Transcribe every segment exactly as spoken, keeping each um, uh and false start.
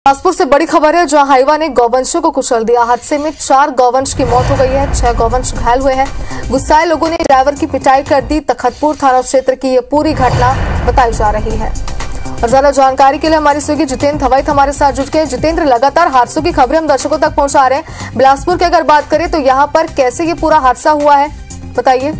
बिलासपुर से बड़ी खबर है, जहां हाईवा ने गौवंशों को कुचल दिया। हादसे में चार गौवंश की मौत हो गई है, छह गौवंश घायल हुए हैं। गुस्साए लोगों ने ड्राइवर की पिटाई कर दी। तखतपुर थाना क्षेत्र की ये पूरी घटना बताई जा रही है। और ज्यादा जानकारी के लिए हमारे सहयोगी जितेंद्र हवाई हमारे साथ जुट गए। जितेंद्र, लगातार हादसों की खबरें हम दर्शकों तक पहुंचा रहे हैं। बिलासपुर की अगर बात करें तो यहाँ पर कैसे ये पूरा हादसा हुआ है, बताइए।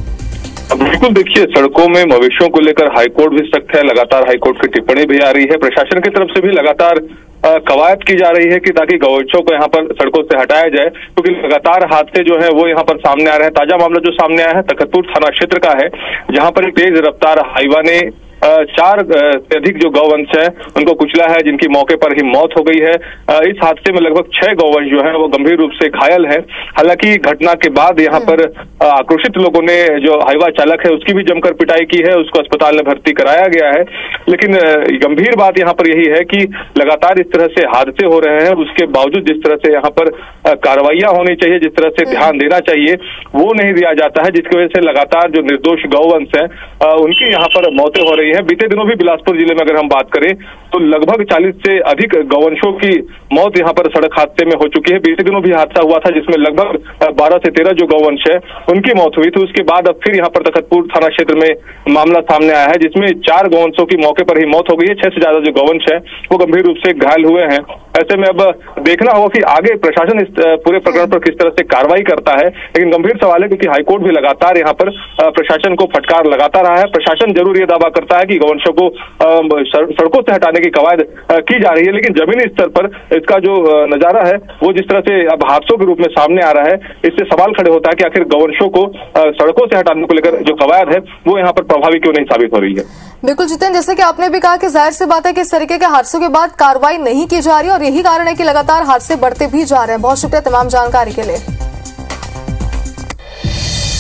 बिल्कुल, देखिए, सड़कों में मवेशियों को लेकर हाईकोर्ट भी सख्त है। लगातार हाईकोर्ट की टिप्पणी भी आ रही है। प्रशासन की तरफ से भी लगातार कवायद की जा रही है कि ताकि गौवंशों को यहाँ पर सड़कों से हटाया जाए, क्योंकि तो लगातार हादसे जो है वो यहाँ पर सामने आ रहे हैं। ताजा मामला जो सामने आया है तखतपुर थाना क्षेत्र का है, जहाँ पर एक तेज रफ्तार हाईवा ने चार से अधिक जो गौवंश है उनको कुचला है, जिनकी मौके पर ही मौत हो गई है। इस हादसे में लगभग छह गौवंश जो है वो गंभीर रूप से घायल है। हालांकि घटना के बाद यहाँ पर आक्रोशित लोगों ने जो हाईवा चालक है उसकी भी जमकर पिटाई की है, उसको अस्पताल में भर्ती कराया गया है। लेकिन गंभीर बात यहाँ पर यही है कि लगातार इस तरह से हादसे हो रहे हैं, उसके बावजूद जिस तरह से यहाँ पर कार्रवाइयां होनी चाहिए, जिस तरह से ध्यान देना चाहिए, वो नहीं दिया जाता है, जिसकी वजह से लगातार जो निर्दोष गौवंश है उनकी यहाँ पर मौतें हो रही है। बीते दिनों भी बिलासपुर जिले में अगर हम बात करें तो लगभग चालीस से अधिक गौवंशों की मौत यहाँ पर सड़क हादसे में हो चुकी है। बीते दिनों भी हादसा हुआ था जिसमें लगभग बारह से तेरह जो गौवंश है उनकी मौत हुई थी। उसके बाद अब फिर यहाँ पर तखतपुर थाना क्षेत्र में मामला सामने आया है, जिसमें चार गौवंशों की मौके पर ही मौत हो गई है। छह से ज्यादा जो गौवंश है वो गंभीर रूप से घायल हुए हैं। ऐसे में अब देखना होगा कि आगे प्रशासन इस पूरे प्रकरण पर किस तरह से कार्रवाई करता है। लेकिन गंभीर सवाल है क्योंकि हाईकोर्ट भी लगातार यहाँ पर प्रशासन को फटकार लगाता रहा है। प्रशासन जरूर ये दावा करता है कि गौवंशों को सड़कों से हटाने की कवायद की जा रही है, लेकिन जमीनी स्तर पर इसका जो नजारा है वो जिस तरह से अब हादसों के रूप में सामने आ रहा है, इससे सवाल खड़े होता है कि आखिर गौवंशों को सड़कों से हटाने को लेकर जो कवायद है वो यहाँ पर प्रभावी क्यों नहीं साबित हो रही है। बिल्कुल जितेंद्र, जैसे कि आपने भी कहा कि जाहिर सी बात है कि इस तरीके के हादसों के बाद कार्रवाई नहीं की जा रही और यही कारण है कि लगातार हादसे बढ़ते भी जा रहे हैं। बहुत शुक्रिया तमाम जानकारी के लिए।